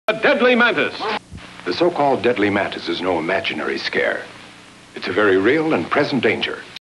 A deadly mantis. The so-called deadly mantis is no imaginary scare. It's a very real and present danger.